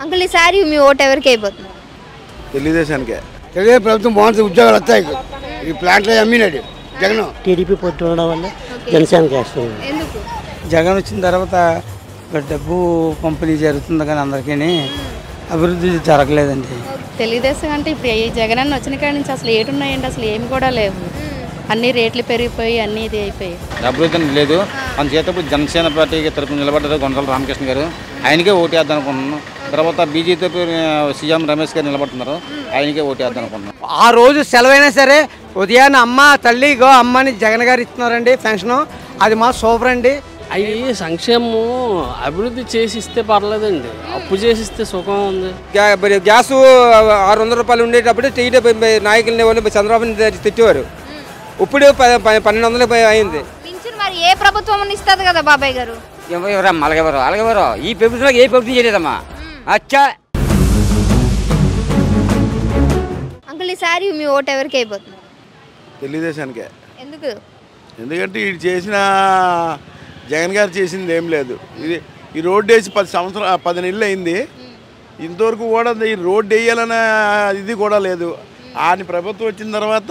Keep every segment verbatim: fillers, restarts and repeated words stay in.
Uncle ఈసారి మీ ఓటు ఎవరికి అయిపోతుంది? తెలుగుదేశానికే. తెలుగుదేశం ప్రభుత్వం బాగుంటుంది, ఉద్యోగాలు వస్తాయి. ఈ ప్లాంట్లో అమ్మినాడు జగన్. టీడీపీ పొత్తు ఉండడం వల్ల జనసేనకి వేస్తుంది. ఎందుకు? జగన్ వచ్చిన తర్వాత డబ్బు పంపిణీ జరుగుతుంది కానీ అందరికీ అభివృద్ధి జరగలేదండి. తెలుగుదేశం అంటే ఇప్పుడు ఈ జగన్ అన్న వచ్చిన కాడి నుంచి అసలు ఏటున్నాయండి, అసలు ఏమి కూడా లేవు. అన్ని రేట్లు పెరిగిపోయి అన్ని ఇది అయిపోయి అభివృద్ధి లేదు. అందుచేత ఇప్పుడు జనసేన పార్టీకి తరపున నిలబడ్డారు గొంతల రామకృష్ణ గారు, ఆయనకే ఓటేద్దాం అనుకుంటున్నాను. తర్వాత బీజేపీ సీఎం రమేష్ గారు నిలబడుతున్నారు, ఆయనకే ఓటేద్దాం అనుకుంటున్నాను. ఆ రోజు సెలవైనా సరే ఉదయాన్నే అమ్మ తల్లి గో అమ్మని జగన్ గారు ఇస్తున్నారండి పెన్షన్, అది మా సూపర్ అండి. అవి సంక్షేమం అభివృద్ధి చేసి ఇస్తే పర్లేదండి, అప్పు చేసిస్తే సుఖం ఉంది. గ్యాస్ ఆరు వందల రూపాయలు ఉండేటప్పుడు టీడీపీ నాయకులని చంద్రబాబు తిట్టేవారు, ఇప్పుడు పన్నెండు వందలు అయింది. మరి ఏ ప్రభుత్వం ఇస్తుంది కదా బాబాయ్ గారు? అలాగెవరు అలాగెవరు ఈ ప్రభుత్వంలో ఏ ప్రభుత్వం చేయలేదమ్మా. అచ్చా అంకుల్ ఈసారి మీ ఓటు ఎవరికి అయిపోతుంది? తెలుగుదేశానికే. ఎందుకు? ఎందుకంటే ఇది చేసిన జగన్ గారు చేసింది ఏం లేదు. ఇది ఈ రోడ్డు వేసి పది సంవత్సరాలు పది నెలలు అయింది, ఇంతవరకు కూడా ఈ రోడ్డు వేయాలనే ఇది కూడా లేదు. ఆయన ప్రభుత్వం వచ్చిన తర్వాత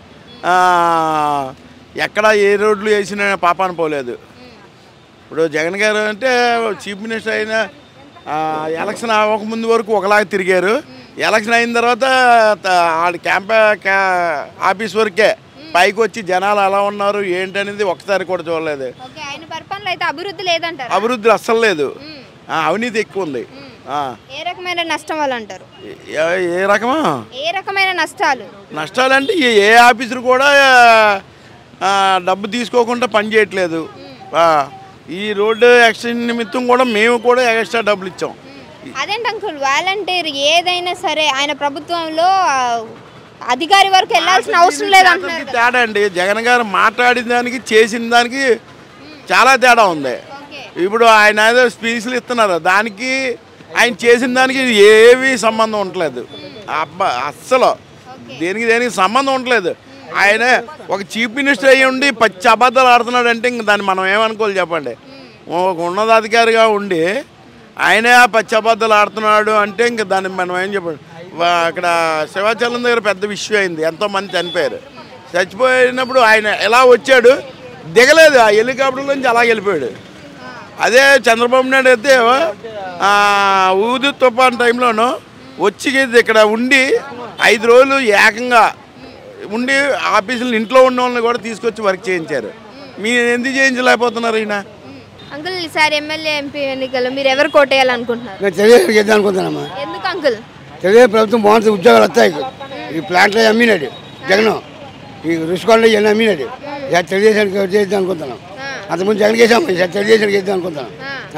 ఎక్కడ ఏ రోడ్లు వేసిన పాపాన పోలేదు. ఇప్పుడు జగన్ గారు అంటే చీఫ్ మినిస్టర్ అయిన ఎలక్షన్ అవ్వకముందు వరకు ఒకలాగా తిరిగారు, ఎలక్షన్ అయిన తర్వాత ఆడ క్యాంప్ ఆఫీస్ వరకే పైకి వచ్చి జనాలు ఎలా ఉన్నారు ఏంటనేది ఒకసారి కూడా చూడలేదు. అభివృద్ధి అస్సలు లేదు, అవినీతి ఎక్కువ ఉంది. ఏ రకమైన నష్టం వాళ్ళు అంటారు? ఏ రకమా ఏ రకమైన నష్టాలు? నష్టాలు అంటే ఏ ఆఫీసర్ కూడా డబ్బు తీసుకోకుండా పని చేయట్లేదు. ఈ రోడ్డు ఎక్స్టెన్షన్ నిమిత్తం కూడా మేము కూడా ఎక్స్ట్రా డబ్బులు ఇచ్చాం. అదేంటి అంకుల్ వాలంటీర్ ఏదైనా సరే ఆయన ప్రభుత్వంలో అధికారి వరకు వెళ్ళాల్సిన అవసరం లేదంటున్నారు. తేడా అండి, జగన్ గారు మాట్లాడిన దానికి చేసిన దానికి చాలా తేడా ఉంది. ఇప్పుడు ఆయన ఏదో స్పీచ్లు ఇస్తున్నారు, దానికి ఆయన చేసిన దానికి ఏవి సంబంధం ఉండలేదు. అబ్బా అస్సలు దేనికి దేనికి సంబంధం ఉండలేదు. ఆయన ఒక చీఫ్ మినిస్టర్ అయ్యి ఉండి పచ్చి అబద్ధాలు ఆడుతున్నాడు అంటే ఇంక దాన్ని మనం ఏమనుకోవాలి చెప్పండి. ఒక ఉన్నతాధికారిగా ఉండి ఆయనే ఆ పచ్చి అబద్ధాలు ఆడుతున్నాడు అంటే ఇంక దాన్ని మనం ఏం చెప్పండి. అక్కడ శివాచలం దగ్గర పెద్ద విషయం అయింది, ఎంతోమంది చనిపోయారు. చచ్చిపోయినప్పుడు ఆయన ఎలా వచ్చాడు, దిగలేదు, ఆ హెలికాప్టర్ నుంచి అలా వెళ్ళిపోయాడు. అదే చంద్రబాబు నాయుడు అయితే ఊదు తుఫాన్ టైంలోనూ వచ్చి ఇక్కడ ఉండి ఐదు రోజులు ఏకంగా ఉండి ఆఫీసులు ఇంట్లో ఉన్న వాళ్ళని కూడా తీసుకొచ్చి వర్క్ చేయించారు. మీరు ఎందుకు చేయించలేకపోతున్నారు? ఈయన అంకుల్ ఈసారి ఎమ్మెల్యే ఎంపీ ఎన్నికలు మీరు ఎవరు కోటేయాలనుకుంటున్నారు? అనుకుంటున్నామా. ఎందుకు అంకుల్? తెలుగుదేశం ప్రభుత్వం బాగుంటుంది, ఉద్యోగాలు వస్తాయి. ఈ ప్లాంట్లో అమ్మినాడు జగన్, ఈ రుషికొండ ఇవన్నీ అమ్మినాడు. తెలుగుదేశానికి చేద్దాం అనుకుంటున్నాం. అంతకుముందు జగన్ చేసాం, తెలుగుదేశానికి చేద్దాం అనుకుంటున్నాం.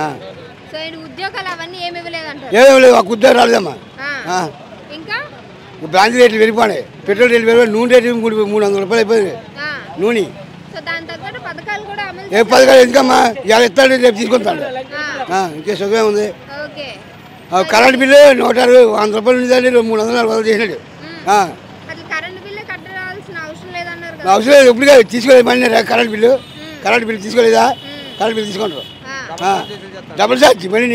ఏమేమి లేవు, ఒక ఉద్యోగం రాలేదమ్మా. బ్రాంచ్ రేట్లు పెరిగిపోయినాయి, పెట్రోల్ రేట్లు పెరిగిపోయి, నూనె రేట్లు మూడు మూడు వందల రూపాయలు అయిపోయింది నూనె. ఏ పథకాలు ఎందుకమ్మా, ఇలా ఇస్తాడు రేపు తీసుకుంటాడు. ఇంకే సుఖమే ఉంది. కరెంట్ బిల్లు నూట అరవై వంద రూపాయలు ఉండేదండి, మూడు వందల నలభై వందలు చేసినాడు. అవసరం లేదు, ఎప్పుడు తీసుకోలేదు మళ్ళీ కరెంట్ బిల్లు. కరెంట్ బిల్లు తీసుకోలేదా? కరెంట్ బిల్లు తీసుకుంటారు డబుల్ ఛార్జ్ మళ్ళీ.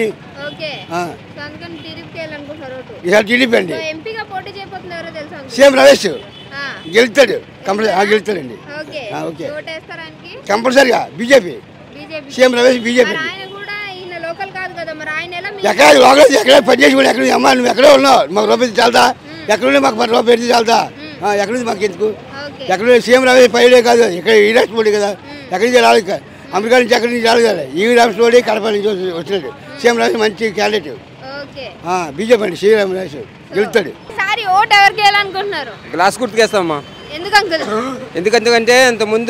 ఈసారి టీడీపీ అండి, సీఎం రమేష్ గెలుస్తాడు, కంపల్సరీ గెలుస్తాడండి. ఓకే కంపల్సరీగా బీజేపీ, సీఎం రమేష్ బీజేపీ. ఎక్కడ లోకల్ ఎక్కడ పనిచేసి కూడా ఎక్కడ అమ్మా నువ్వు ఎక్కడే ఉన్నావు, మాకు రూపాయలు చాలదా? ఎక్కడుండే మాకు పది రూపాయలు పెడితే చాలదా? ఎక్కడుంది మాకు ఎందుకు? ఎక్కడ సీఎం రమేష్ పైడే కాదు, ఇక్కడ ఈ రాష్ట్రపతి కదా, ఎక్కడి నుంచి రాలేదు, అమెరికా నుంచి ఎక్కడి నుంచి రాలేదు కదా, ఈ రాష్ట్రపతి కడప నుంచి వచ్చినాడు. సీఎం రమేష్ మంచి క్యాండిడేట్, బీజేపీ అండి, సీఎం రమేష్ గెలుస్తాడు. గ్లాస్ గుర్తుకేస్తామమ్మా. ఎందుకంటే ఇంతకుముందు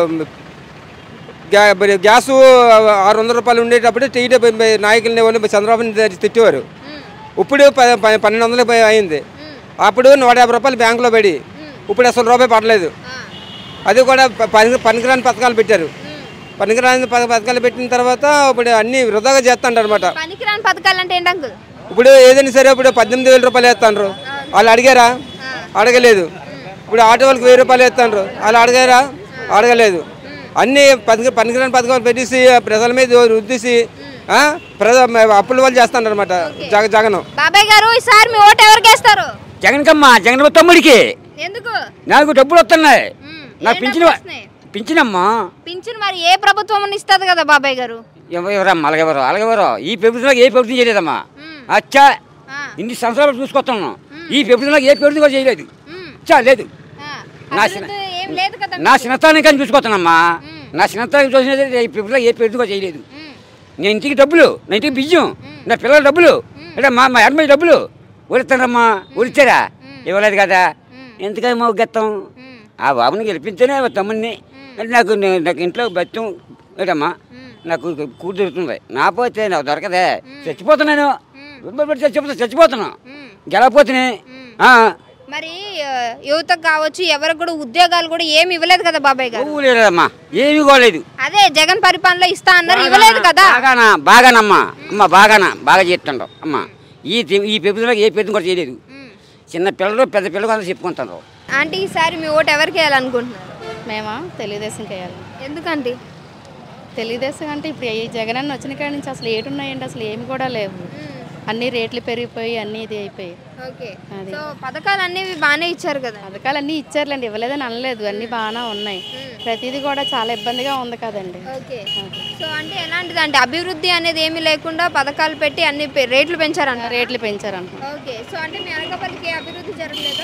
గ్యాస్ ఆరు వందల రూపాయలు ఉండేటప్పుడు టీడీపీ నాయకులని చంద్రబాబు తిట్టేవారు, ఇప్పుడు పన్నెండు వందలు అయింది. అప్పుడు నూట యాభై రూపాయలు బ్యాంకులో పడి ఇప్పుడు అసలు రూపాయి పడలేదు. అది కూడా పని పనికిరాని పథకాలు పెట్టారు. పనికిరాని పథకాలు పెట్టిన తర్వాత ఇప్పుడు అన్ని వృధాగా చేస్తాంటారు అనమాట. ఇప్పుడు ఏదైనా సరే ఇప్పుడు పద్దెనిమిది వేల రూపాయలు వేస్తాండ్రు, వాళ్ళు అడిగారా? అడగలేదు. ఇప్పుడు ఆటో వాళ్ళకి వెయ్యి రూపాయలు వేస్తాండ్రు, వాళ్ళు అడిగారా? అడగలేదు. అన్ని పనికి పనికిరాని పథకాలు పెట్టేసి ప్రజల మీద రుద్దేసి ప్రజ అప్పుల వాళ్ళు చేస్తాను అనమాట జగ జగన్. బాబాయ్ గారు ఈసారి మీ ఓటు ఎవరికి వేస్తారు? జగన్ కమ్మా, జగన్ తమ్ముడికి. ఎందుకు? నాకు డబ్బులు వస్తున్నాయి, నాకు పింఛన్ పింఛనమ్మా. పింఛన్ మరి ఏ ప్రభుత్వం ఇస్తుంది కదా బాబాయ్ గారు? ఎవరమ్మా అలాగెవరు అలాగెవరు ఈ ప్రభుత్వంలో ఏ ప్రభుత్వం చేయలేదమ్మా. అచ్చా ఇన్ని సంవత్సరాలు చూసుకొస్తున్నాను, ఈ ప్రభుత్వంలో ఏ ప్రభుత్వం కూడా చేయలేదు. చా లేదు, నా నా చిన్నతాన్ని కానీ చూసుకొస్తానమ్మా. నా చిన్నతానికి చూసినది ఈ ప్రభుత్వంలో ఏ ప్రభుత్వం కూడా చేయలేదు. నేను ఇంటికి డబ్బులు, నా ఇంటికి బియ్యం, నా పిల్లల డబ్బులు, అంటే మా మా అమ్మాయి డబ్బులు ఊరిస్తానమ్మా. ఊరిచ్చారా? ఇవ్వలేదు కదా. ఎందుకని మా గెత్తం ఆ బాబుని గెలిపిస్తేనే తమ్ముడిని. అంటే నాకు నాకు ఇంట్లో బెత్తం ఏంటమ్మా, నాకు కూతురు దొరుకుతుంది. నా పోతే నాకు దొరకదే, చచ్చిపోతున్నాను. చచ్చిపోతా చచ్చిపోతున్నాను గెలకపోతే. మరి యువతకు కావచ్చు ఎవరికి కూడా ఉద్యోగాలు కూడా ఏమి ఇవ్వలేదు కదా బాబాయ్ గారు? లేదమ్మా, ఏమి ఇవ్వలేదు. అదే జగన్ పరిపాలనలో ఇస్తా అన్నారు, ఇవ్వలేదు కదా. బాగానా బాగానమ్మా అమ్మ, బాగానా బాగా చేస్తుండవు అమ్మా. ఈ ఈ ప్రభుత్వంలో ఏ ప్రభుత్వం కూడా చేయలేదు. చిన్న పిల్లలు పెద్ద పిల్లలు అందరూ చెప్పుకుంటారు. ఆంటీ ఈసారి మీ ఓటు ఎవరికి వేయాలనుకుంటున్నారు? మేమా తెలుగుదేశంకి వేయాలి. ఎందుకంటే తెలుగుదేశం అంటే ఇప్పుడు ఈ జగన్ అన్న వచ్చిన కాడి నుంచి అసలు ఏటున్నాయండి, అసలు ఏమి కూడా లేవు. అన్ని రేట్లు పెరిగిపోయి అన్ని ఇది అయిపోయి. సో పథకాలు అన్నీ బాగానే ఇచ్చారు కదా? పథకాలు అన్నీ ఇచ్చారులేండి, ఇవ్వలేదని అనలేదు, అన్ని బాగానే ఉన్నాయి. ప్రతిదీ కూడా చాలా ఇబ్బందిగా ఉంది కదండి. సో అంటే ఎలాంటిది అంటే అభివృద్ధి అనేది ఏమీ లేకుండా పథకాలు పెట్టి అన్ని రేట్లు పెంచారంట. రేట్లు పెంచారంట. ఓకే, సో అంటే మీ అనకాపల్లికి అభివృద్ధి జరగలేదా?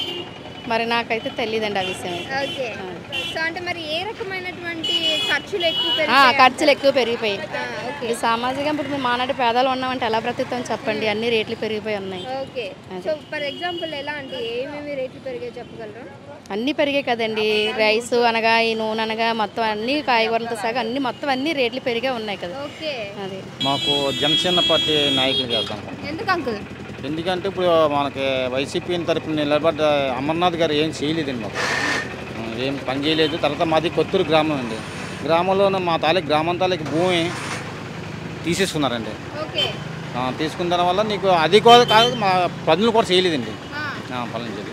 మరి నాకైతే తెలియదండి ఆ విషయం. ఓకే, సో అంటే మరి ఏ రకమైనటువంటి ఖర్చులు ఎక్కువ ఖర్చులు ఎక్కువ పెరిగిపోయి ఈ సామాజిక ఇప్పుడు మానాటి పేదలు ఉన్నామంటే ఎలా బ్రతుకుతాం చెప్పండి, అన్ని రేట్లు పెరిగిపోయి ఉన్నాయి. ఓకే, సో ఫర్ ఎగ్జాంపుల్ ఎలా అంటే ఏమేమి రేట్లు పెరిగాయి చెప్పగలరా? అన్నీ పెరిగాయి కదండి, రైస్ అనగా ఈ నూనె అనగా మొత్తం అన్ని కాయగూరలతో సగా అన్ని మొత్తం అన్ని రేట్లు పెరిగే ఉన్నాయి కదా. ఓకే, అది మాకు జనసేన పార్టీ నాయకులు చేస్తాం. ఎందుకు అంకుల్? ఎందుకంటే ఇప్పుడు మనకి వైసీపీ తరఫున నిలబడ్డ అమర్నాథ్ గారు ఏం చేయలేదండి, మాకు ఏం పని చేయలేదు. తర్వాత మాది కొత్తూరు గ్రామం అండి, గ్రామంలో మా తాలూకు గ్రామం తాలూకు భూమి తీసేసుకున్నారండి. తీసుకున్న దాని వల్ల నీకు అది కూడా కాదు, మా పనులు కూడా చేయలేదండి. పనులు చేయలేదు,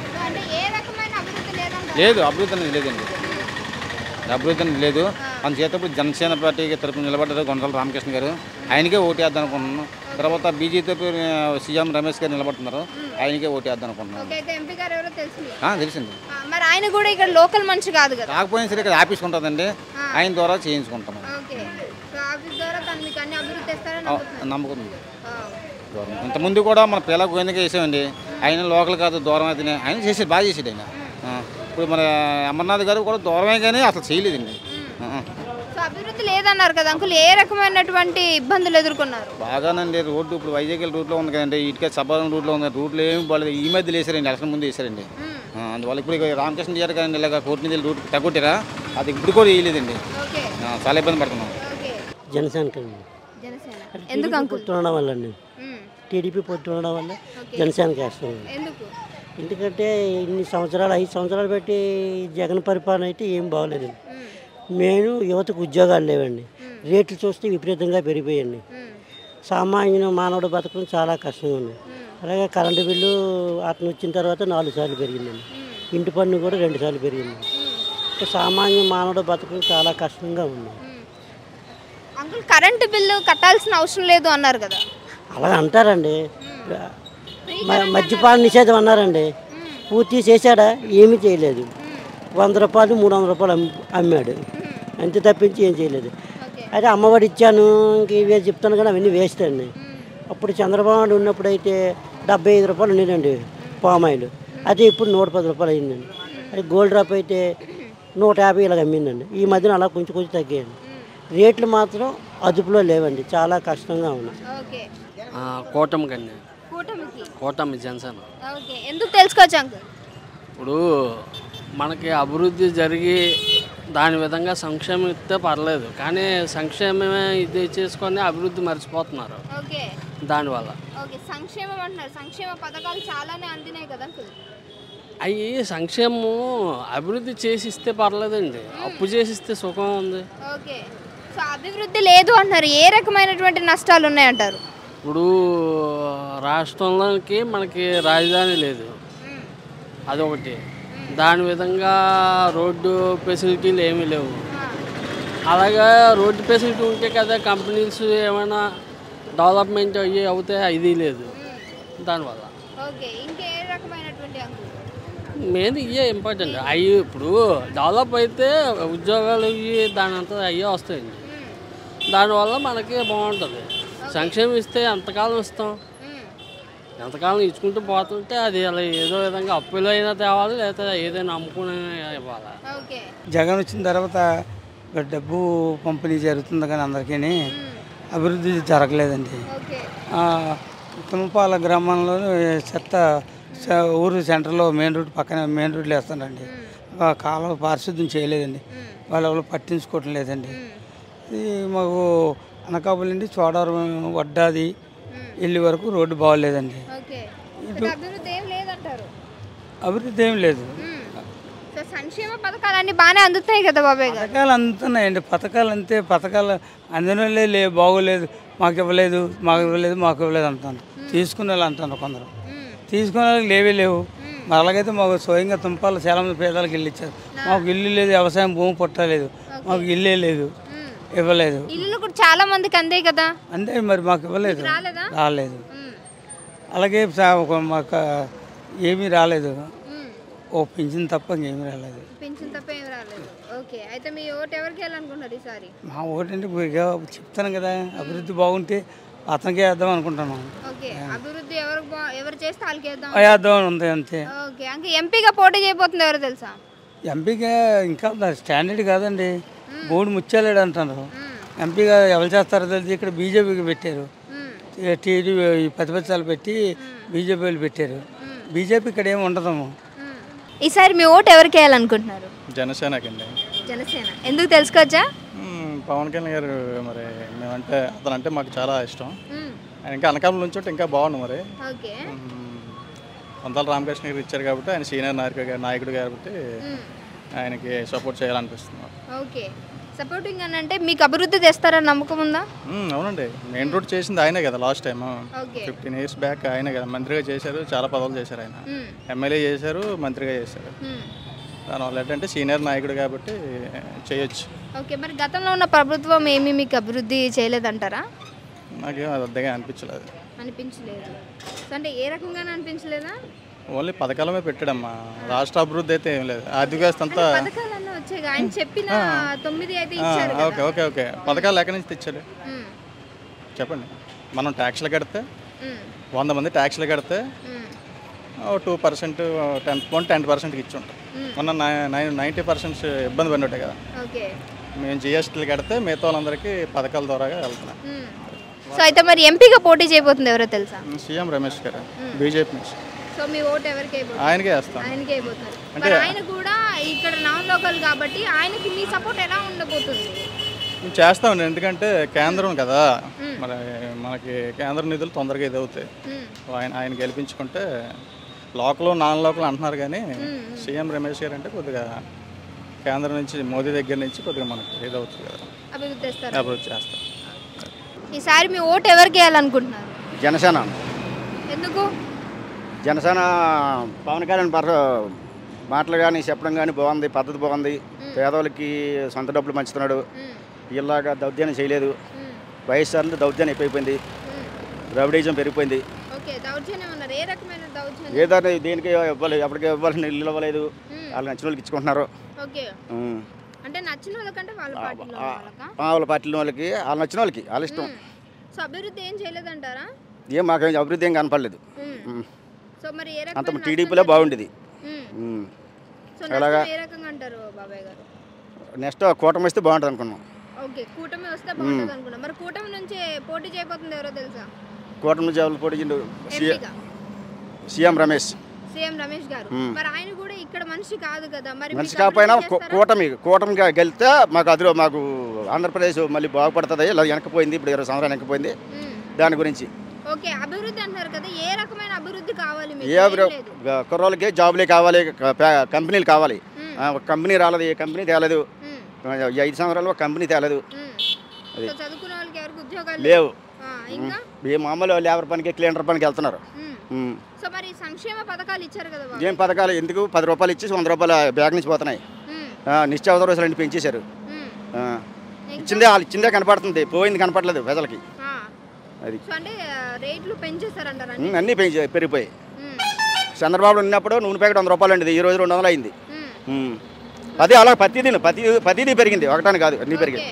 లేదు అభివృద్ధి అనేది లేదండి, అభివృద్ధి అనేది లేదు. అందుచేత ఇప్పుడు జనసేన పార్టీకి తరఫున నిలబడ్డారు గొంతల రామకృష్ణ గారు, ఆయనకే ఓటేద్దాం అనుకుంటున్నాను. తర్వాత బీజేపీ సీఎం రమేష్ గారు నిలబడుతున్నారు, ఆయనకే ఓటేద్దాం అనుకుంటున్నాను. తెలిసింది, మరి ఆయన కూడా ఇక్కడ లోకల్ మనిషి కాదు కదా? కాకపోయినా సరే ఇక్కడ ఆఫీస్ ఉంటుందండి, ఆయన ద్వారా చేయించుకుంటున్నాం. నమ్మకం ఇంతకుముందు కూడా మన పిల్ల గోవిందగా చేసామండి, ఆయన లోకల్ కాదు దూరం అయితే ఆయన చేసేది బాగా చేసేది ఆయన. ఇప్పుడు మన అమర్నాథ్ గారు కూడా దూరమే కానీ అసలు చేయలేదండి. అభివృద్ధి లేదన్నారు కదా అంకుల్, ఏ రకమైనటువంటి ఇబ్బందులు ఎదుర్కొన్నారు? బాగానండి, రోడ్డు ఇప్పుడు వైజాగ్ రూట్లో ఉంది కదండి, ఇటుక సబారం రూట్లో ఉంది, రూట్లో ఏమి బాగాలేదు. ఈ మధ్యలో వేసారండి, ఎలక్షన్ ముందు వేసారండి. అందువల్ల ఇప్పుడు రామకృష్ణ గారు కానీ ఇలాగ కోటి మీద రూట్ తగ్గొట్టారా, అది ఇప్పుడు కూడా వేయలేదండి. చాలా ఇబ్బంది పడుతున్నాం. జనసేన ఎందుకు అంకుల్? ఉండడం వల్ల అండి, టీడీపీ పొత్తు ఉండడం వల్ల జనసేనకి వేస్తున్నాం. ఎందుకంటే ఇన్ని సంవత్సరాలు ఐదు సంవత్సరాలు పెట్టి జగన్ పరిపాలన అయితే ఏం బాగోలేదండి. మేము యువతకు ఉద్యోగాలు లేవండి, రేట్లు చూస్తే విపరీతంగా పెరిగిపోయండి. సామాన్య మానవుడు బతకడం చాలా కష్టంగా ఉంది. అలాగే కరెంటు బిల్లు అతను వచ్చిన తర్వాత నాలుగు సార్లు పెరిగిందండి, ఇంటి పన్ను కూడా రెండు సార్లు పెరిగింది. సామాన్య మానవుడు బతకడం చాలా కష్టంగా ఉంది. అంకుల్ కరెంటు బిల్లు కట్టాల్సిన అవసరం లేదు అన్నారు కదా? అలా అంటారండి, మద్యపాన నిషేధం అన్నారండి, పూర్తి చేశాడా? ఏమీ చేయలేదు. వంద రూపాయలు మూడు వందల రూపాయలు అమ్మాడు, అంతే తప్పించి ఏం చేయలేదు. అయితే అమ్మఒడి ఇచ్చాను ఇంక ఇవే చెప్తాను కానీ అవన్నీ వేస్ట్ అండి. అప్పుడు చంద్రబాబు ఉన్నప్పుడు అయితే డెబ్బై ఐదు రూపాయలు ఉండేదండి పామాయిల్, అదే ఇప్పుడు నూట పది రూపాయలు అయిందండి. అది గోల్డ్ డ్రాప్ అయితే నూట యాభై ఇలాగ అమ్మిందండి. ఈ మధ్యన అలా కొంచెం కొంచెం తగ్గాయండి. రేట్లు మాత్రం అదుపులో లేవండి, చాలా కష్టంగా ఉన్నాయి. కూటమి కన్నా కూటమి జనసేన. ఎందుకు తెలుసుకోవచ్చు అంకుల్? ఇప్పుడు మనకి అభివృద్ధి జరిగి దాని విధంగా సంక్షేమం ఇస్తే పర్లేదు, కానీ సంక్షేమమే ఇది చేసుకొని అభివృద్ధి మర్చిపోతున్నారు దానివల్ల. సంక్షేమం అంటున్నారు, సంక్షేమ పథకాలు చాలానే అందినాయి కదా అంకుల్? అవి సంక్షేమం అభివృద్ధి చేసిస్తే పర్లేదండి, అప్పు చేసిస్తే సుఖం ఉంది. ఓకే, సో అభివృద్ధి లేదు అంటున్నారు, ఏ రకమైనటువంటి నష్టాలు ఉన్నాయంటారు? ఇప్పుడు రాష్ట్రంలోకి మనకి రాజధాని లేదు, అదొకటి. దాని విధంగా రోడ్డు ఫెసిలిటీలు ఏమీ లేవు. అలాగే రోడ్డు ఫెసిలిటీ ఉంటే కదా కంపెనీస్ ఏమైనా డెవలప్మెంట్ అయ్యి అవుతాయి, ఇది లేదు దానివల్ల. మెయిన్ ఇవే ఇంపార్టెంట్. అవి ఇప్పుడు డెవలప్ అయితే ఉద్యోగాలు ఇవి దాని అంతా అయ్యే వస్తాయండి. దానివల్ల మనకి బాగుంటుంది. సంక్షేమం ఇస్తే ఎంతకాలం ఇస్తాం, ఎంతకాలం ఇచ్చుకుంటూ పోతుంటే అది అలా ఏదో విధంగా అప్పులు అయినా తేవాలి, లేకపోతే ఏదైనా అమ్ముకుని ఇవ్వాలి. జగన్ వచ్చిన తర్వాత డబ్బు పంపిణీ జరుగుతుంది కానీ అందరికీ అభివృద్ధి జరగలేదండి. తుమ్మపాల గ్రామంలో చెత్త ఊరు సెంటర్లో మెయిన్ రోడ్ పక్కన మెయిన్ రోడ్లు వేస్తారండి. కాలువ పారిశుద్ధ్యం చేయలేదండి, వాళ్ళు ఎవరు పట్టించుకోవటం లేదండి. ఇది మాకు అనకాపల్లి నుండి చోడవరం వడ్డాది వెళ్ళే వరకు రోడ్డు బాగోలేదండి. అభివృద్ధి ఏం లేదు. సంక్షేమ పథకాలన్నీ బాగానే అందుతాయి కదా బాబాయ్? పథకాలు అందుతున్నాయండి. పథకాలు అంతే, పథకాలు అందినలే లే బాగోలేదు, మాకు ఇవ్వలేదు మాకు ఇవ్వలేదు మాకు ఇవ్వలేదు అంటాను. తీసుకునే వాళ్ళు అంటాను కొందరు, తీసుకునే వాళ్ళకి లేవే లేవు. మరి అలాగైతే మాకు స్వయంగా తుంపాలు చాలా మంది పేదలకు ఇల్లు ఇచ్చారు. మాకు ఇల్లు లేదు, వ్యవసాయం భూమి పుట్టలేదు, మాకు ఇల్లే లేదు, ఇవ్వలేదు. ఇల్లు కూడా చాలా మందికి అందే కదా, అంతే మరి మాకు ఇవ్వలేదు, రాలేదు. అలాగే మాకు ఏమీ రాలేదు, ఓ పింఛన్ తప్ప ఇంకేమీ రాలేదు. పింఛన్ తప్ప ఏమి రాలేదు. ఓకే, అయితే మీ ఓటు ఎవరికి వేయాలనుకుంటున్నారు ఈసారి? మా ఓటు అంటే చెప్తాను కదా, అభివృద్ధి బాగుంటే అతనికే వేద్దాం అనుకుంటున్నాం. ఓకే, అభివృద్ధి ఎవరు ఎవరు చేస్తే వాళ్ళకి వేద్దాం వేద్దాం అని ఉంది అంతే. ఓకే, ఇంకా ఎంపీగా పోటీ చేయబోతుంది ఎవరు తెలుసా? ఎంపీగా ఇంకా స్టాండర్డ్ కాదండి, బోర్డు ముచ్చాలేడు అంటున్నారు. ఎంపీగా ఎవరు చేస్తారో తెలిసి ఇక్కడ బీజేపీకి పెట్టారు, టీడీపీ ప్రతిపక్షాలు పెట్టి బీజేపీ వాళ్ళు పెట్టారు. బీజేపీ ఇక్కడ ఏమి ఉండదు. ఈసారి మీ ఓటు ఎవరికి వేయాలనుకుంటున్నారు? జనసేనకండి. జనసేన ఎందుకు తెలుసుకోవచ్చా? పవన్ కళ్యాణ్ గారు మరి మేమంటే అతను అంటే మాకు చాలా ఇష్టం. ఆయన ఇంకా అనకాపల్లి నుంచి ఉంటే ఇంకా బాగుండు. మరి వంతాల రామకృష్ణ గారు ఇచ్చారు కాబట్టి ఆయన సీనియర్ నాయకుడు నాయకుడు కాబట్టి ఆయనకి సపోర్ట్ చేయాలనిపిస్తుంది. ఓకే, సపోర్టింగ్ అని అంటే మీకు అభివృద్ధి తెస్తారని నమ్మకం ఉందా? అవునండి, మెయిన్ రోడ్ చేసింది ఆయనే కదా. Last time fifteen years back ఆయనే కదా మంత్రిగా చేశారు, చాలా పదవులు చేశారు. ఆయన ఎమ్మెల్యే చేశారు, మంత్రిగా చేశారు. దానివల్ల ఏంటంటే సీనియర్ నాయకుడు కాబట్టి చేయొచ్చు. ఓకే, మరి గతంలో ఉన్న ప్రభుత్వం ఏమీ మీకు అభివృద్ధి చేయలేదంటారా? నాకేం అర్థంగా అనిపించలేదు. అనిపించలేదు అంటే ఏ రకంగా అనిపించలేదా? ఓన్లీ పథకాలమే పెట్టాడమ్మా, రాష్ట్ర అభివృద్ధి అయితే ఏం లేదు. ఆర్థిక వ్యవస్థ అంతా ఆయన చెప్పిన తొమ్మిది అయితే ఇచ్చారు. ఓకే ఓకే ఓకే పథకాలు ఎక్కడి నుంచి తెచ్చాడు చెప్పండి. మనం ట్యాక్స్లు కడితే వంద మంది ట్యాక్స్లు కడితే two percent ten point ten పర్సెంట్కి ఇచ్చి ఉంటాం. మొన్న నైన్ నైంటీ పర్సెంట్ ఇబ్బంది పడి ఉంటాయి కదా. మేము జిఎస్టీలు కడితే మిగతా వాళ్ళందరికీ పథకాల ద్వారా వెళ్తున్నాం. సో అయితే మరి ఎంపీగా పోటీ చేయబోతుంది ఎవరో తెలుసా? సీఎం రమేష్ గారు, బీజేపీ నుంచి. సో మీ ఓటు ఎవరికి అయిపోతుంది? ఆయనకే వేస్తాం. ఆయనకే అయిపోతుంది. అంటే ఆయన కూడా ఇక్కడ నాన్ లోకల్ కాబట్టి ఆయనకి మీ సపోర్ట్ ఎలా ఉండబోతుంది? చేస్తామండి, ఎందుకంటే కేంద్రం కదా, మరి మనకి కేంద్ర నిధులు తొందరగా ఇది అవుతాయి. ఆయన ఆయన గెలిపించుకుంటే లోకల్ నాన్ లోకల్ అంటున్నారు కానీ సీఎం రమేష్ గారు అంటే కొద్దిగా కేంద్రం నుంచి మోదీ దగ్గర నుంచి కొద్దిగా మనకి ఇది అవుతుంది కదా, అభివృద్ధి చేస్తారు. అభివృద్ధి చేస్తాం. ఈసారి మీ ఓటు ఎవరికి వేయాలనుకుంటున్నారు? జనసేన. ఎందుకు? జనసేన పవన్ కళ్యాణ్ పర మాటలు కానీ చెప్పడం కానీ బాగుంది, పద్ధతి బాగుంది. పేదవాళ్ళకి సొంత డబ్బులు పంచుతున్నాడు, ఇలాగా దౌర్జన్యం చేయలేదు. వైఎస్ఆర్లు దౌర్జన్యం ఎక్కువైపోయింది, రౌడీజం పెరిగిపోయింది. ఏదైనా దేనికి ఇవ్వాలి, ఎప్పటికీ ఇవ్వాల్సిన ఇల్లు ఇవ్వలేదు, వాళ్ళు నచ్చిన వాళ్ళకి ఇచ్చుకుంటున్నారు. వాళ్ళ పార్టీల వాళ్ళకి వాళ్ళు నచ్చిన వాళ్ళకి వాళ్ళ ఇష్టం. అభివృద్ధి ఏం చేయలేదంటారా? ఏం మాకేం అభివృద్ధి ఏం కనపడలేదు. అంత టీడీపీలో బాగుండేది. అలాగా నెక్స్ట్ కూటమి వస్తే బాగుంటుంది అనుకున్నాం. కూటమి వస్తే బాగుంటుంది అనుకున్నాం. మరి కూటమి నుంచి పోటీ చేయబోతుంది ఎవరో తెలుసా? కూటమి నుంచి ఎవరు పోటీ సీఎం రమేష్. సీఎం రమేష్ గారు. మరి ఆయన కూడా ఇక్కడ మనిషి కాదు కదా, మరి మనిషి కాకపోయినా కూటమి కూటమిగా గెలిస్తే మాకు అదిలో మాకు ఆంధ్రప్రదేశ్ మళ్ళీ బాగుపడుతుంది. ఇలా వెనకపోయింది, ఇప్పుడు ఇరవై సంవత్సరాలు వెనకపోయింది. దాని గురించి ఓకే, అభివృద్ధి అంటారు కదా, ఏ రకమైన అభివృద్ధి కావాలి? ఏ అభివృద్ధి? కుర్రోళ్ళకి జాబులే కావాలి, కంపెనీలు కావాలి. ఒక కంపెనీ రాలేదు, ఏ కంపెనీ తేలేదు. ఐదు సంవత్సరాలు కంపెనీ తేలేదు, చదువుకున్న వాళ్ళకి ఎవరికి ఉద్యోగాలు లేవు. ఏ మామూలు లేబర్ పనికి క్లీనర్ పనికి వెళ్తున్నారు. సో మరి సంక్షేమ పథకాలు ఇచ్చారు కదా, ఏం పథకాలు ఎందుకు? పది రూపాయలు ఇచ్చి వంద రూపాయల బ్యాగ్ నుంచి పోతున్నాయి. నిత్యావసర వసూలు అన్ని పెంచేశారు. ఇచ్చిందే వాళ్ళు ఇచ్చిందే కనపడుతుంది, పోయింది కనపడలేదు ప్రజలకి. అది అంటే రేట్లు పెంచేస్తారంటారా? అన్నీ పెంచి పెరిగిపోయి. చంద్రబాబు ఉన్నప్పుడు నూనె ప్యాకెట్ వంద రూపాయలు అండి, ఈ రోజు రెండు వందలు అయింది. అదే అలా ప్రతిదీ ప్రతి ప్రతిదీ పెరిగింది, ఒకటాని కాదు, అన్నీ పెరిగింది.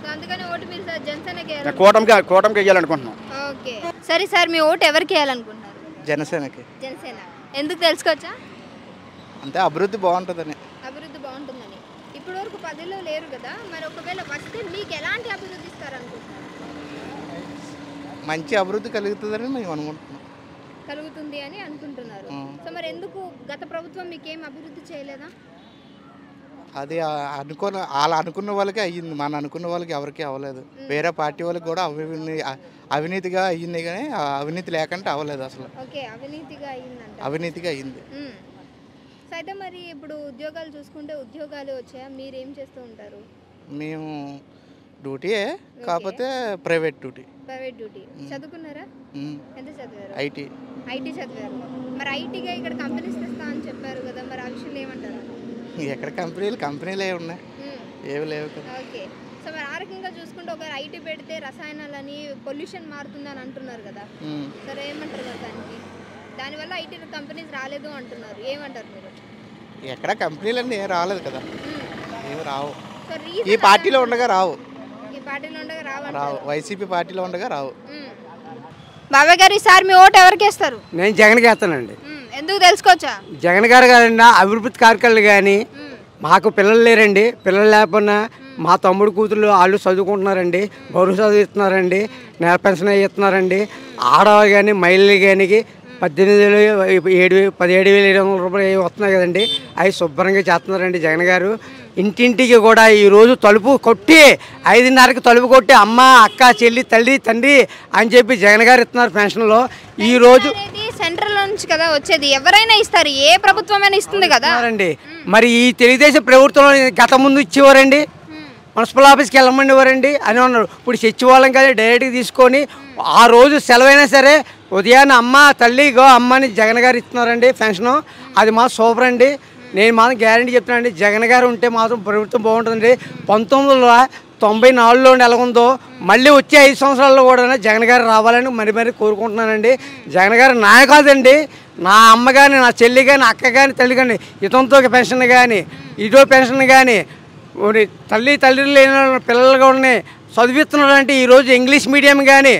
కూటమికి కూటమికి వేయాలనుకుంటున్నాం. ఓకే, సరే సార్, మీ ఓటు ఎవరికి వేయాలనుకుంటున్నారు? జనసేనకి. జనసేన ఎందుకు తెలుసుకోవచ్చా? అంటే అభివృద్ధి బాగుంటుందని. అభివృద్ధి బాగుంటుందని. ఇప్పటి వరకు పదిలో లేరు కదా, మరి ఒకవేళ వస్తే మీకు ఎలాంటి అభివృద్ధి ఇస్తారనుకుంటున్నారు? మంచి అభివృద్ధి కలుగుతుందని మేము అనుకుంటున్నాం. కలుగుతుంది అని అనుకుంటున్నారు. సో మరి ఎందుకు గత ప్రభుత్వం మీకు ఏం అభివృద్ధి చేయలేదా? అది అనుకున్న వాళ్ళు అనుకున్న వాళ్ళకే అయ్యింది, మన అనుకున్న వాళ్ళకి ఎవరికి అవ్వలేదు. వేరే పార్టీ వాళ్ళకి కూడా అవినీ అవినీతిగా అయ్యింది, కానీ అవినీతి లేకుంటే అవ్వలేదు అసలు. ఓకే, అవినీతిగా అయ్యిందంట. అవినీతిగా అయ్యింది. సో అయితే మరి ఇప్పుడు ఉద్యోగాలు చూసుకుంటే ఉద్యోగాలు వచ్చాయా? మీరు ఏం చేస్తూ ఉంటారు? మేము డ్యూటీయే, కాకపోతే ప్రైవేట్ డ్యూటీ. Private duty. చదువుకున్నారా? ఎంత చదివారు? ఐటీ. ఐటీ చదివారు. మరి ఐటీగా ఇక్కడ కంపెనీస్ తెస్తా అని చెప్పారు కదా, మరి ఆ విషయంలో ఏమంటారు? ఎక్కడ కంపెనీలు కంపెనీలు ఏమి ఉన్నాయి, ఏవి లేవు కదా. ఓకే, సో మరి ఆ రకంగా చూసుకుంటే ఒక ఐటీ పెడితే రసాయనాలని పొల్యూషన్ మారుతుందని అంటున్నారు కదా, సరే ఏమంటారు కదా దానికి? దానివల్ల ఐటీ కంపెనీస్ రాలేదు అంటున్నారు, ఏమంటారు మీరు? ఎక్కడ కంపెనీలు అన్నీ ఏం రాలేదు కదా, ఏమి రావు. ఈ పార్టీలో ఉండగా రావు, ఈ పార్టీలో ఉండగా రావు రావు వైసీపీ పార్టీలో ఉండగా రావు. బాబాయ్ గారు, ఈసారి మీ ఓటు ఎవరికి వేస్తారు? నేను జగన్కి వేస్తానండి. ఎందుకు తెలుసుకోవచ్చా? జగన్ గారు గారండి అభివృద్ధి కార్యక్రమాలు కానీ, మాకు పిల్లలు లేరండి, పిల్లలు లేకపోయినా మా తమ్ముడు కూతురు వాళ్ళు చదువుకుంటున్నారండి, బరువు చదువు ఇస్తున్నారండి, నెల పెన్షన్ ఇస్తున్నారండి. ఆడవాళ్ళు కానీ మహిళలు కానీ పద్దెనిమిది వేలు ఏడు వేలు పదిహేడు వేలు ఏడు వందల రూపాయలు వస్తున్నాయి కదండి, అవి శుభ్రంగా చేస్తున్నారండి జగన్ గారు. ఇంటింటికి కూడా ఈరోజు తలుపు కొట్టి ఐదున్నరకి తలుపు కొట్టి అమ్మ అక్క చెల్లి తల్లి తండ్రి అని చెప్పి జగన్ గారు ఇస్తున్నారు పెన్షన్లో. ఈరోజు సెంట్రల్ నుంచి కదా వచ్చేది, ఎవరైనా ఇస్తారు, ఏ ప్రభుత్వమైనా ఇస్తుంది కదా అండి. మరి ఈ తెలుగుదేశం ప్రభుత్వంలో గత ముందు ఇచ్చేవారండి, మున్సిపల్ ఆఫీస్కి వెళ్ళమండేవారండి అని అన్నారు. ఇప్పుడు సచివాలయం కదా డైరెక్ట్గా తీసుకొని ఆ రోజు సెలవైనా సరే ఉదయాన్నే అమ్మ తల్లి గో అమ్మని జగన్ గారు ఇస్తున్నారండి పెన్షను. అది మా సూపర్ అండి. నేను మాత్రం గ్యారంటీ చెప్తున్నానండి, జగన్ గారు ఉంటే మాత్రం ప్రభుత్వం బాగుంటుందండి. పంతొమ్మిది వందల తొంభై నాలుగులో ఎలాగుందో మళ్ళీ వచ్చే ఐదు సంవత్సరాల్లో కూడా జగన్ గారు రావాలని మరి మరి కోరుకుంటున్నానండి. జగన్ గారు నా కాదండి, నా అమ్మ కానీ నా చెల్లి కానీ అక్క కానీ తల్లి కానీ ఇతంతో పెన్షన్ కానీ ఇటో పెన్షన్ కానీ తల్లి తల్లి లేని పిల్లలు కూడా చదివిస్తున్నారంటే ఈరోజు ఇంగ్లీష్ మీడియం కానీ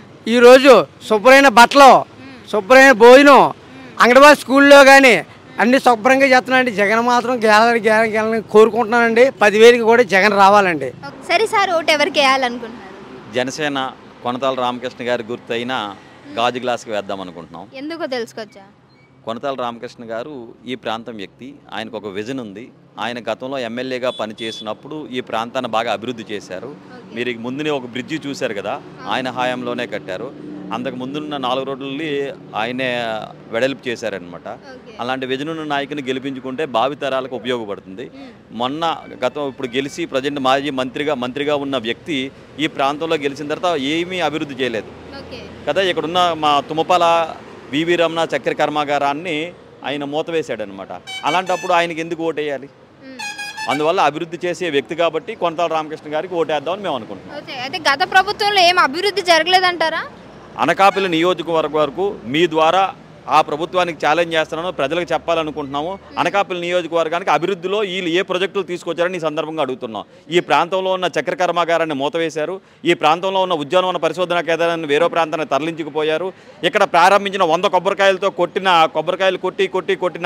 ఈరోజు శుభ్రమైన బట్టలు శుభ్రమైన భోజనం అంగన్వాడీ స్కూల్లో కానీ అన్ని శుభ్రంగా చేస్తున్నానండి. జగన్ మాత్రం గెలని గెలని గెలని కోరుకుంటున్నానండి. పదివేలకి కూడా జగన్ రావాలండి. సరే సార్, ఓటు ఎవరికి వేయాలనుకుంటున్నారు? జనసేన కొనతాల రామకృష్ణ గారి గుర్తైన గాజు గ్లాస్కి వేద్దాం అనుకుంటున్నాం. ఎందుకో తెలుసుకోవచ్చా? కొనతాల రామకృష్ణ గారు ఈ ప్రాంతం వ్యక్తి, ఆయనకు ఒక విజన్ ఉంది. ఆయన గతంలో ఎమ్మెల్యేగా పనిచేసినప్పుడు ఈ ప్రాంతాన్ని బాగా అభివృద్ధి చేశారు. మీరు ముందునే ఒక బ్రిడ్జి చూశారు కదా, ఆయన హయాంలోనే కట్టారు. అంతకు ముందున్న నాలుగు రోడ్లని ఆయనే వెడల్పు చేశారనమాట. అలాంటి విజన్ ఉన్న నాయకుని గెలిపించుకుంటే భావితరాలకు ఉపయోగపడుతుంది. మొన్న గతం ఇప్పుడు గెలిచి ప్రజెంట్ మాజీ మంత్రిగా మంత్రిగా ఉన్న వ్యక్తి ఈ ప్రాంతంలో గెలిచిన తర్వాత ఏమీ అభివృద్ధి చేయలేదు కదా. ఇక్కడున్న మా తుమ్మపాల వివి రమణ చక్కెర కర్మాగారాన్ని ఆయన మూతవేశాడనమాట. అలాంటప్పుడు ఆయనకి ఎందుకు ఓటేయాలి? అందువల్ల అభివృద్ధి చేసే వ్యక్తి కాబట్టి కొనతాల రామకృష్ణ గారికి ఓటేద్దామని మేము అనుకుంటున్నాం. అయితే గత ప్రభుత్వంలో ఏం అభివృద్ధి జరగలేదంటారా? అనకాపల్లి నియోజకవర్గం వరకు మీ ద్వారా ఆ ప్రభుత్వానికి ఛాలెంజ్ చేస్తున్నాను, ప్రజలకు చెప్పాలనుకుంటున్నాము. అనకాపల్లి నియోజకవర్గానికి అభివృద్ధిలో వీళ్ళు ఏ ప్రాజెక్టులు తీసుకొచ్చారని ఈ సందర్భంగా అడుగుతున్నాం. ఈ ప్రాంతంలో ఉన్న చక్కెర కర్మాగారాన్ని మూతవేశారు. ఈ ప్రాంతంలో ఉన్న ఉద్యానవన పరిశోధనా కేంద్రాన్ని వేరే ప్రాంతాన్ని తరలించుకుపోయారు. ఇక్కడ ప్రారంభించిన వంద కొబ్బరికాయలతో కొట్టిన కొబ్బరికాయలు కొట్టి కొట్టి కొట్టిన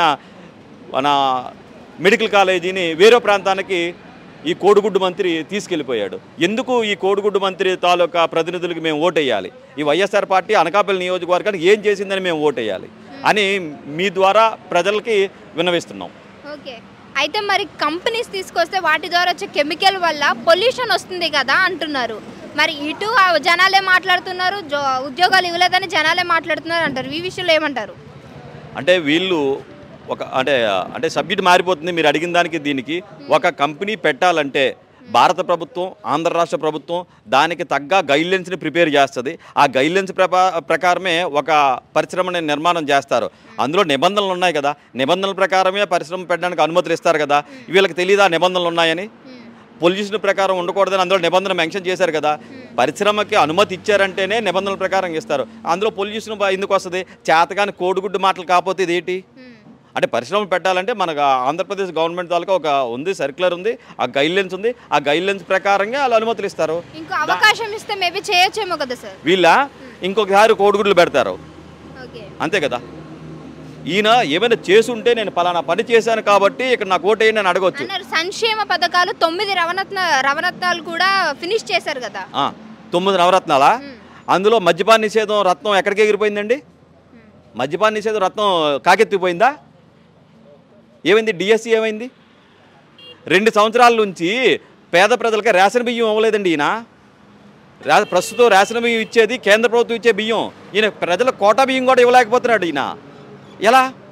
మన మెడికల్ కాలేజీని వేరే ప్రాంతానికి ఈ కోడిగుడ్డు మంత్రి తీసుకెళ్ళిపోయాడు. ఎందుకు ఈ కోడిగుడ్డు మంత్రి తాలూకా ప్రతినిధులకి మేము ఓటేయాలి? ఈ వైఎస్ఆర్ పార్టీ అనకాపల్లి నియోజకవర్గానికి ఏం చేసిందని మేము ఓటేయాలి అని మీ ద్వారా ప్రజలకి విన్నవిస్తున్నాం. ఓకే, అయితే మరి కంపెనీస్ తీసుకొస్తే వాటి ద్వారా వచ్చే కెమికల్ వల్ల పొల్యూషన్ వస్తుంది కదా అంటున్నారు. మరి ఇటు జనాలే మాట్లాడుతున్నారు, ఉద్యోగాలు ఇవ్వలేదని జనాలే మాట్లాడుతున్నారు అంటారు. ఈ విషయంలో ఏమంటారు? అంటే వీళ్ళు ఒక అంటే అంటే సబ్జెక్ట్ మారిపోతుంది. మీరు అడిగిన దానికి దీనికి ఒక కంపెనీ పెట్టాలంటే భారత ప్రభుత్వం ఆంధ్ర రాష్ట్ర ప్రభుత్వం దానికి తగ్గ గైడ్లైన్స్ని ప్రిపేర్ చేస్తుంది. ఆ గైడ్లైన్స్ ప్రకారమే ఒక పరిశ్రమని నిర్మాణం చేస్తారు. అందులో నిబంధనలు ఉన్నాయి కదా, నిబంధనల ప్రకారమే పరిశ్రమ పెట్టడానికి అనుమతులు ఇస్తారు కదా. వీళ్ళకి తెలియదా నిబంధనలు ఉన్నాయని? పొల్యూషన్ ప్రకారం ఉండకూడదని అందులో నిబంధన మెన్షన్ చేశారు కదా. పరిశ్రమకి అనుమతి ఇచ్చారంటేనే నిబంధనల ప్రకారం ఇస్తారు. అందులో పొల్యూషన్ ఎందుకు వస్తుంది? చేతగాని కోడిగుడ్డు మాటలు కాకపోతే ఇదేంటి అంటే పరిశ్రమలు పెట్టాలంటే మనకు ఆంధ్రప్రదేశ్ గవర్నమెంట్ తాలూకా ఒక ఉంది, సర్క్యులర్ ఉంది, ఆ గైడ్లైన్స్ ఉంది. ఆ గైడ్లైన్స్ ప్రకారంగా వాళ్ళు అనుమతులు ఇస్తారు. ఇంకో అవకాశం ఇస్తే మేబీ చేయొచ్చేమో కదా సార్. వీళ్ళ ఇంకొకసారి కోడిగుడ్లు పెడతారు అంతే కదా. ఈయన ఏమైనా చేసుంటే నేను పలానా పని చేశాను కాబట్టి ఇక్కడ నాకు ఓటు వేయండి అని అడగొచ్చు. సంక్షేమ పథకాలు తొమ్మిది రవరత్న రవరత్నాలు కూడా ఫినిష్ చేశారు కదా. తొమ్మిది నవరత్నాలా? అందులో మద్యపాన నిషేధం రత్నం ఎక్కడికి ఎగిరిపోయిందండి? మద్యపాన నిషేధం రత్నం కాకెత్తిపోయిందా? ఏమైంది? డిఎస్సి ఏమైంది? రెండు సంవత్సరాల నుంచి పేద ప్రజలకి రేషన్ బియ్యం ఇవ్వలేదండి ఈయన. రా ప్రస్తుతం రేషన్ బియ్యం ఇచ్చేది కేంద్ర ప్రభుత్వం ఇచ్చే బియ్యం. ఈయన ప్రజల కోటా బియ్యం కూడా ఇవ్వలేకపోతున్నాడు ఈయన. ఎలా?